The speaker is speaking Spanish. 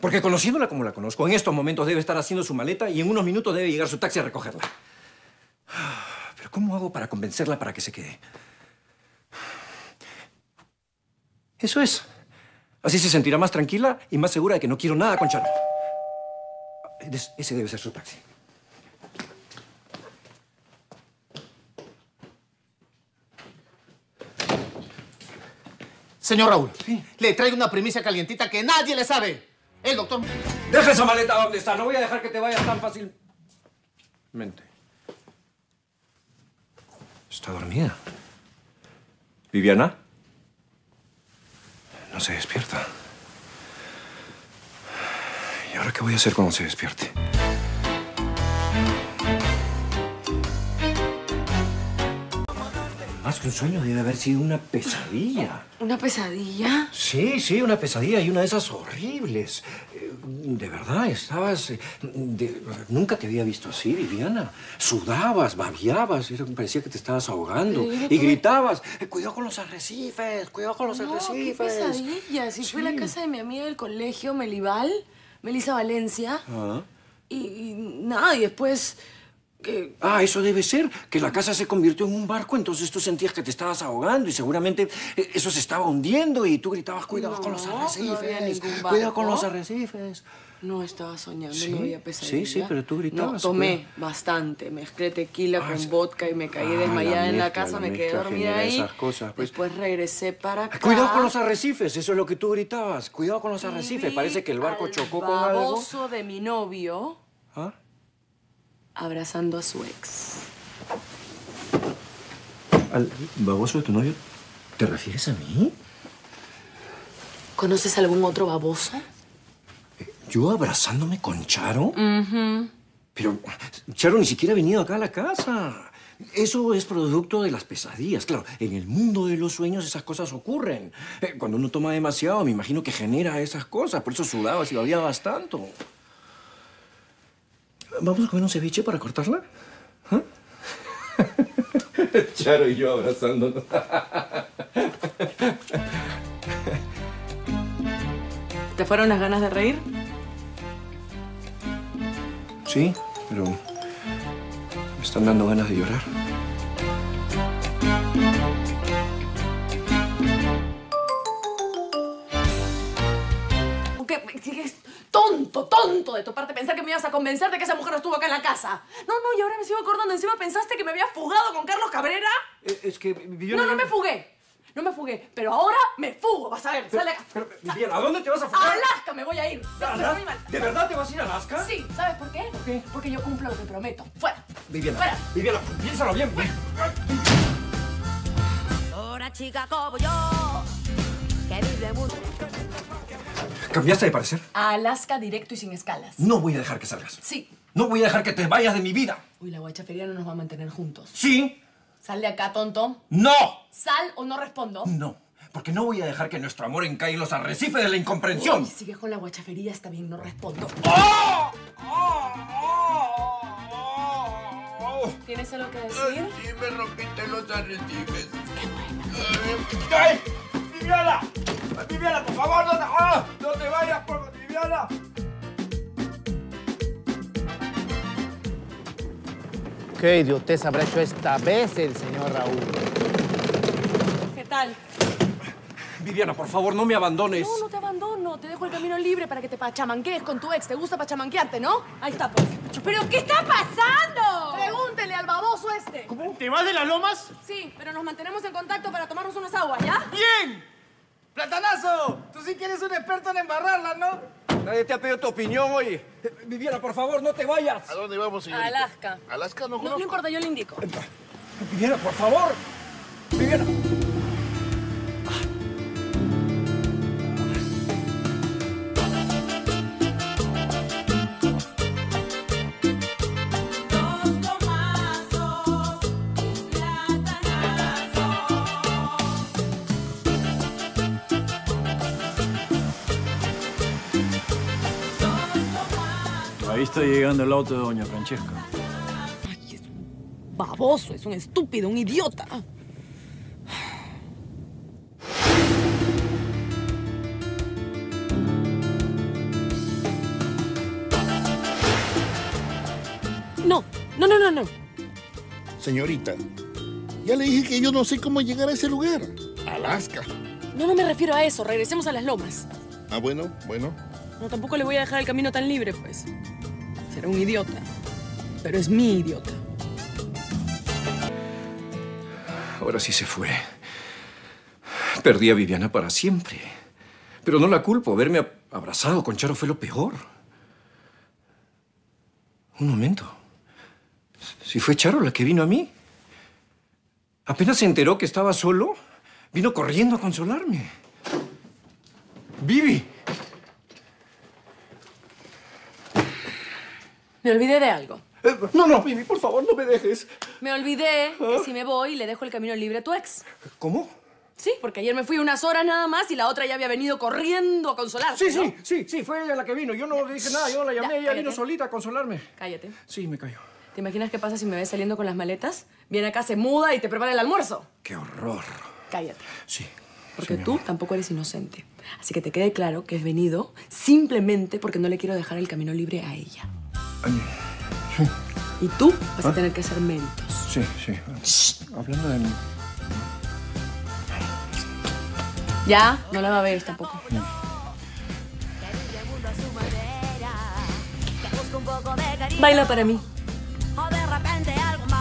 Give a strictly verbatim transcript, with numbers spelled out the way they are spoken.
Porque conociéndola como la conozco, en estos momentos debe estar haciendo su maleta y en unos minutos debe llegar su taxi a recogerla. Pero ¿cómo hago para convencerla para que se quede? Eso es. Así se sentirá más tranquila y más segura de que no quiero nada con Charo. Ese debe ser su taxi. Señor Raúl, sí. Le traigo una primicia calientita que nadie le sabe. El doctor... Deja esa maleta donde está. No voy a dejar que te vayas tan fácilmente. Está dormida. ¿Viviana? No se despierta. ¿Y ahora qué voy a hacer cuando se despierte? Más que un sueño, debe haber sido una pesadilla. ¿Una pesadilla? Sí, sí, una pesadilla y una de esas horribles. Eh, de verdad, estabas... eh, de- nunca te había visto así, Viviana. Sudabas, babeabas, era- parecía que te estabas ahogando. Pero yo no Y tuve- gritabas, "Eh, cuidado con los arrecifes, cuidado con los No, qué arrecifes". pesadilla. Si fue a la casa de mi amiga del colegio, Melibal, Melisa Valencia. Ah. Y, y nada, y después... que Ah, eso debe ser, que la casa se convirtió en un barco, entonces tú sentías que te estabas ahogando y seguramente eh, eso se estaba hundiendo y tú gritabas, cuidado No, con los no arrecifes, había ningún cuidado con barco. los arrecifes. no estaba soñando, Sí, no había pesadilla. sí, sí, pero tú gritabas, No, tomé cuidado. bastante. Mezclé tequila Ah, con sí. vodka y me caí Ah, desmayada la en la mezcla, casa. la Me quedé mezcla dormida genera ahí. esas cosas, pues. Después regresé para acá. Cuidado con los arrecifes, eso es lo que tú gritabas. Cuidado con los y arrecifes. vi Parece que el barco al chocó con algo. baboso de mi novio ¿Ah? abrazando a su ex. ¿Al baboso de tu novio? ¿Te refieres a mí? ¿Conoces algún otro baboso? ¿Yo abrazándome con Charo? Pero Charo ni siquiera ha venido acá a la casa. Eso es producto de las pesadillas. Claro, en el mundo de los sueños esas cosas ocurren. Eh, Cuando uno toma demasiado, me imagino que genera esas cosas. Por eso sudabas y babeabas tanto. ¿Vamos a comer un ceviche para cortarla? ¿Ah? Charo y yo abrazándonos. ¿Te fueron las ganas de reír? Sí, pero me están dando ganas de llorar. ¿Qué, qué- es tonto, tonto de tu parte pensar que me ibas a convencer de que esa mujer no estuvo acá en la casa. No, no, y ahora me sigo acordando. Encima pensaste que me había fugado con Carlos Cabrera. Eh, Es que Viviana... No, no me fugué. No me fugué. Pero ahora me fugo, vas a ver. Sale acá. Pero, Viviana, ¿a dónde te vas a A fugar? Alaska me voy a ir. ¿A Alaska? ¿De verdad te vas a ir a Alaska? Sí, ¿sabes por qué? ¿Por qué? Porque yo cumplo lo que prometo. Fuera. Viviana, Fuera. Viviana, piénsalo bien. Una chica como yo, que vive mucho. ¿Cambiaste de parecer? A Alaska directo y sin escalas. No voy a dejar que salgas. Sí. No voy a dejar que te vayas de mi vida. Uy, la guachafería no nos va a mantener juntos. ¿Sí? Sal de acá, tonto. ¡No! Sal o no respondo. No, porque no voy a dejar que nuestro amor encaiga en los arrecifes de la incomprensión. Uy, sigue con la guachafería, está bien, no respondo. ¡Oh! ¡Oh! ¡Oh! ¡Oh! ¿Tienes algo que Ay, decir? sí, me rompiste los arrecifes. ¡Ay! ¡Viviana! ¡Viviana, por favor, no te, ¡ah! no te vayas, por favor, Viviana! ¿Qué idiotez habrá hecho esta vez el señor Raúl? ¿Qué tal? Viviana, por favor, no me abandones. No, no te abandono. Te dejo el camino libre para que te pachamanquees con tu ex. ¿Te gusta pachamanquearte, no? Ahí está, pues. ¿Pero qué está pasando? Pregúntele al baboso este. ¿Te vas de las lomas? Sí, pero nos mantenemos en contacto para tomarnos unas aguas, ¿ya? ¡Bien! ¡Platanazo! Tú sí que eres un experto en embarrarla, ¿no? Nadie te ha pedido tu opinión, oye. Viviana, por favor, no te vayas. ¿A dónde vamos, señorita? A Alaska. Alaska no No, no conozco. importa, yo le indico. Viviana, por favor. Viviana. Ahí está llegando el auto de doña Francesca. Ay, es un baboso, es un estúpido, un idiota. No, no, no, no, no. Señorita, ya le dije que yo no sé cómo llegar a ese lugar. Alaska. No, no me refiero a eso. Regresemos a las lomas. Ah, bueno, bueno. No, tampoco le voy a dejar el camino tan libre, pues. Será un idiota. Pero es mi idiota. Ahora sí se fue. Perdí a Viviana para siempre. Pero no la culpo. Haberme abrazado con Charo fue lo peor. Un momento. Si fue Charo la que vino a mí. Apenas se enteró que estaba solo, vino corriendo a consolarme. ¡Vivi! Me olvidé de algo. Eh, no, no, Vivi, por favor, no me dejes. Me olvidé que si me voy, le dejo el camino libre a tu ex. ¿Cómo? Sí, porque ayer me fui unas horas nada más y la otra ya había venido corriendo a consolarse, Sí, ¿no? sí, sí, sí, fue ella la que vino. Yo no le dije nada, yo no la llamé, Ya, ella cállate. vino solita a consolarme. Cállate. Sí, me cayó. ¿Te imaginas qué pasa si me ves saliendo con las maletas? Viene acá, se muda y te prepara el almuerzo. ¡Qué horror! Cállate. Sí. Porque sí, mi tú amor. tampoco eres inocente. Así que te quede claro que has venido simplemente porque no le quiero dejar el camino libre a ella. Ay, Y tú vas ¿Ah? a tener que hacer méritos. sí, sí. Shh. Hablando de mí. Ya, no la va a ver tampoco. Baila para mí. O de repente algo más.